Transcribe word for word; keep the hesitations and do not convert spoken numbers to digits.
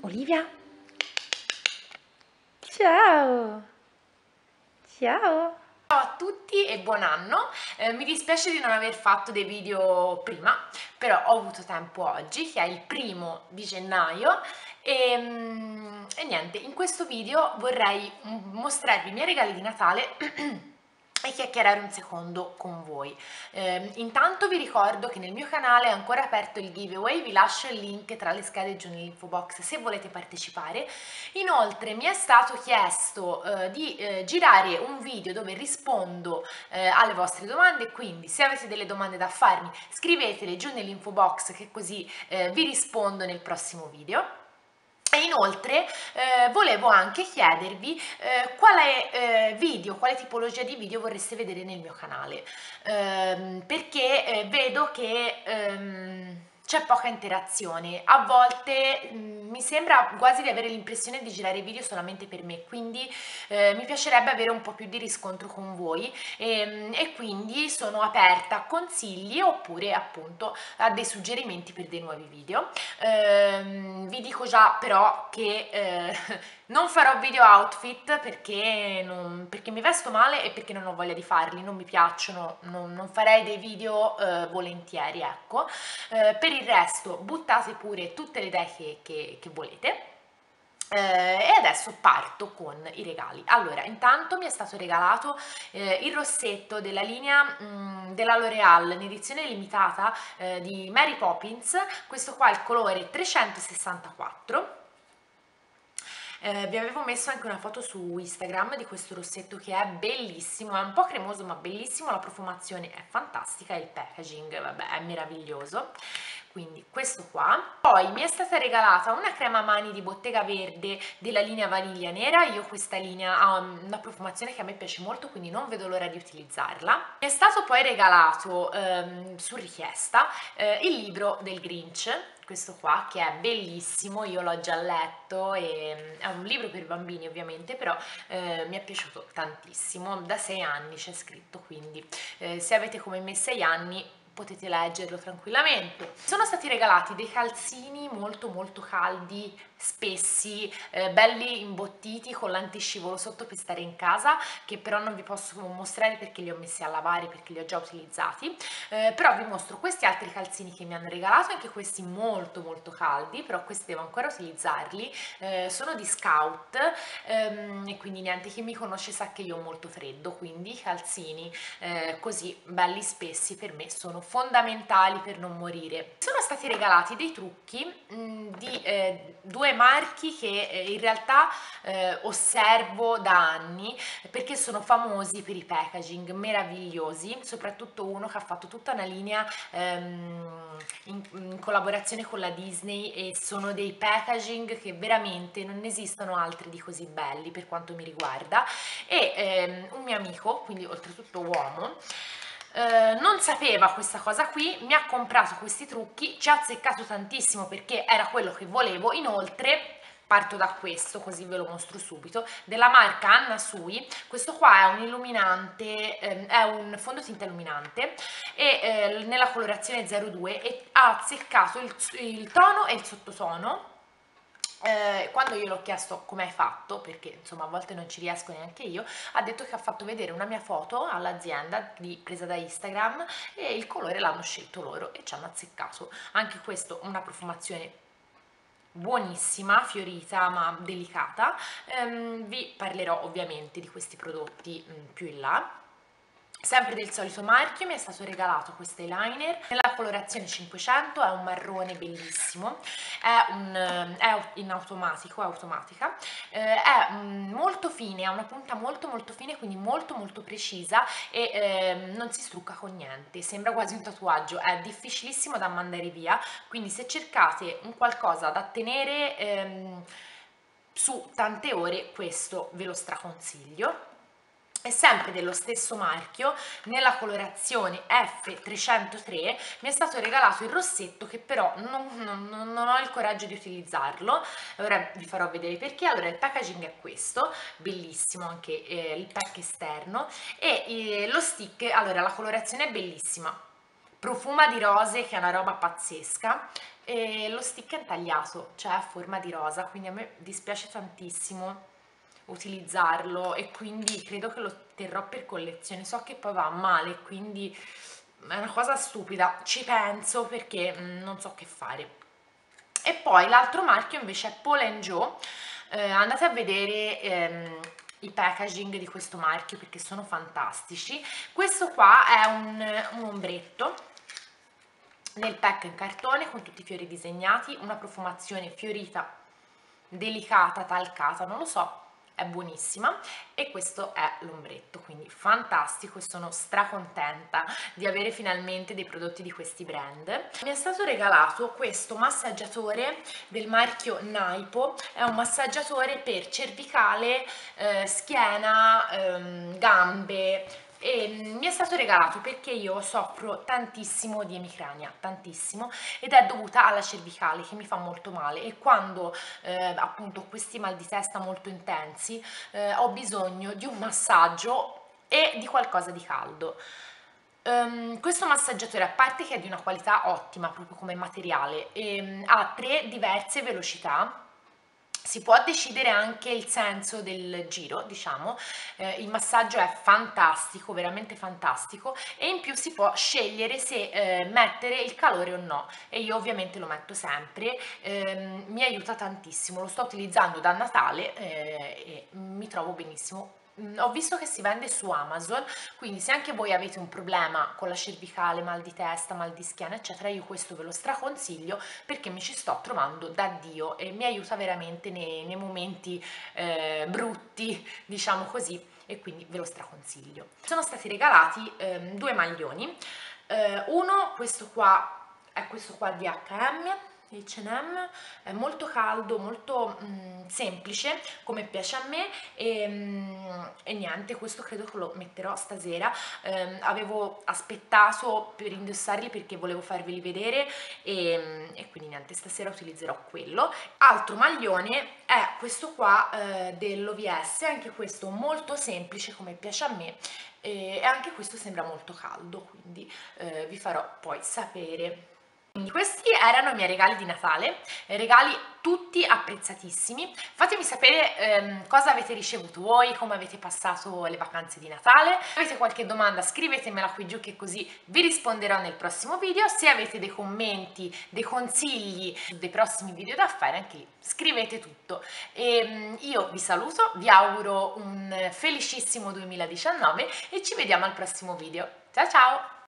Olivia? Ciao! Ciao! Ciao a tutti e buon anno, eh, mi dispiace di non aver fatto dei video prima, però ho avuto tempo oggi, che è il primo di gennaio, e, mm, e niente, in questo video vorrei mostrarvi i miei regali di Natale e chiacchierare un secondo con voi. Eh, intanto vi ricordo che nel mio canale è ancora aperto il giveaway, vi lascio il link tra le schede giù nell'info box se volete partecipare. Inoltre mi è stato chiesto eh, di eh, girare un video dove rispondo eh, alle vostre domande, quindi se avete delle domande da farmi scrivetele giù nell'info box che così eh, vi rispondo nel prossimo video. E inoltre eh, volevo anche chiedervi eh, quale eh, video, quale tipologia di video vorreste vedere nel mio canale, ehm, perché eh, vedo che ehm, c'è poca interazione, a volte mh, mi sembra quasi di avere l'impressione di girare video solamente per me, quindi eh, mi piacerebbe avere un po' più di riscontro con voi e, e quindi sono aperta a consigli oppure appunto a dei suggerimenti per dei nuovi video. Ehm, vi dico già però che eh, non farò video outfit perché, non, perché mi vesto male e perché non ho voglia di farli, non mi piacciono, non, non farei dei video eh, volentieri, ecco. Eh, per il resto buttate pure tutte le idee che, che, che volete. Eh, e adesso parto con i regali. Allora, intanto mi è stato regalato eh, il rossetto della linea mh, della L'Oreal in edizione limitata eh, di Mary Poppins. Questo qua è il colore trecentosessantaquattro. Eh, vi avevo messo anche una foto su Instagram di questo rossetto che è bellissimo, è un po' cremoso ma bellissimo, la profumazione è fantastica e il packaging, vabbè, è meraviglioso. Quindi questo qua. Poi mi è stata regalata una crema mani di Bottega Verde della linea Vaniglia Nera. Io questa linea ha una profumazione che a me piace molto, quindi non vedo l'ora di utilizzarla. Mi è stato poi regalato ehm, su richiesta eh, il libro del Grinch, questo qua, che è bellissimo, io l'ho già letto e è un libro per bambini ovviamente, però eh, mi è piaciuto tantissimo. Da sei anni c'è scritto, quindi eh, se avete come me sei anni potete leggerlo tranquillamente. Sono stati regalati dei calzini molto molto caldi, spessi, eh, belli imbottiti con l'antiscivolo sotto per stare in casa, che però non vi posso mostrare perché li ho messi a lavare, perché li ho già utilizzati, eh, però vi mostro questi altri calzini che mi hanno regalato, anche questi molto molto caldi, però questi devo ancora utilizzarli, eh, sono di Scout ehm, e quindi niente, chi mi conosce sa che io ho molto freddo, quindi i calzini eh, così belli spessi per me sono fondamentali per non morire. Sono stati regalati dei trucchi mh, di eh, due marchi che eh, in realtà eh, osservo da anni perché sono famosi per i packaging meravigliosi, soprattutto uno che ha fatto tutta una linea ehm, in, in collaborazione con la Disney e sono dei packaging che veramente non esistono altri di così belli per quanto mi riguarda. E ehm, un mio amico, quindi oltretutto uomo, Uh, non sapeva questa cosa qui, mi ha comprato questi trucchi, ci ha azzeccato tantissimo perché era quello che volevo. Inoltre parto da questo, così ve lo mostro subito, della marca Anna Sui. Questo qua è un illuminante, ehm, è un fondotinta illuminante e eh, nella colorazione zero due e ha azzeccato il, il tono e il sottotono. Eh, quando io l'ho chiesto come hai fatto, perché insomma a volte non ci riesco neanche io, ha detto che ha fatto vedere una mia foto all'azienda presa da Instagram e il colore l'hanno scelto loro e ci hanno azzeccato. Anche questo una profumazione buonissima, fiorita ma delicata. Ehm, vi parlerò ovviamente di questi prodotti mh, più in là. Sempre del solito marchio mi è stato regalato questo eyeliner nella colorazione cinquecento, è un marrone bellissimo, è, un, è in automatico, è automatica, eh, è um, molto fine, ha una punta molto molto fine, quindi molto molto precisa e eh, non si strucca con niente, sembra quasi un tatuaggio, è difficilissimo da mandare via, quindi se cercate un qualcosa da tenere ehm, su tante ore questo ve lo straconsiglio. È sempre dello stesso marchio, nella colorazione F trecentotre mi è stato regalato il rossetto che però non, non, non ho il coraggio di utilizzarlo. Ora vi farò vedere perché. Allora il packaging è questo, bellissimo anche eh, il pack esterno e eh, lo stick, allora la colorazione è bellissima, profuma di rose, che è una roba pazzesca, e lo stick è intagliato, cioè a forma di rosa, quindi a me dispiace tantissimo utilizzarlo e quindi credo che lo terrò per collezione. So che poi va a male, quindi è una cosa stupida, ci penso perché mm, non so che fare. E poi l'altro marchio invece è Paul and Joe. Eh, andate a vedere ehm, i packaging di questo marchio perché sono fantastici. Questo qua è un, un ombretto nel pack in cartone con tutti i fiori disegnati, una profumazione fiorita, delicata, talcata, non lo so, è buonissima, e questo è l'ombretto, quindi fantastico, e sono stracontenta di avere finalmente dei prodotti di questi brand. Mi è stato regalato questo massaggiatore del marchio Naipo, è un massaggiatore per cervicale, eh, schiena, ehm, gambe, e mi è stato regalato perché io soffro tantissimo di emicrania, tantissimo, ed è dovuta alla cervicale che mi fa molto male, e quando eh, appunto ho questi mal di testa molto intensi eh, ho bisogno di un massaggio e di qualcosa di caldo. Um, questo massaggiatore, a parte che è di una qualità ottima proprio come materiale, e, ha tre diverse velocità. Si può decidere anche il senso del giro, diciamo, eh, il massaggio è fantastico, veramente fantastico, e in più si può scegliere se eh, mettere il calore o no, e io ovviamente lo metto sempre. Ehm, mi aiuta tantissimo, lo sto utilizzando da Natale eh, e mi trovo benissimo. Mm, Ho visto che si vende su Amazon, quindi se anche voi avete un problema con la cervicale, mal di testa, mal di schiena, eccetera, io questo ve lo straconsiglio perché mi ci sto trovando da Dio e mi aiuta veramente nei, nei momenti eh, brutti, diciamo così, e quindi ve lo straconsiglio. Sono stati regalati ehm, due maglioni, eh, uno, questo qua, è questo qua di acca emme, acca e emme, è molto caldo, molto mm, semplice come piace a me, e, mm, e niente, questo credo che lo metterò stasera. Eh, avevo aspettato per indossarli perché volevo farveli vedere, e, mm, e quindi niente, stasera utilizzerò quello. Altro maglione è questo qua eh, dell'O V S, anche questo molto semplice come piace a me, e anche questo sembra molto caldo, quindi eh, vi farò poi sapere. Quindi questi erano i miei regali di Natale, regali tutti apprezzatissimi. Fatemi sapere ehm, cosa avete ricevuto voi, come avete passato le vacanze di Natale. Se avete qualche domanda scrivetemela qui giù che così vi risponderò nel prossimo video. Se avete dei commenti, dei consigli dei prossimi video da fare, anche lì scrivete tutto. E io vi saluto, vi auguro un felicissimo duemiladiciannove e ci vediamo al prossimo video. Ciao ciao!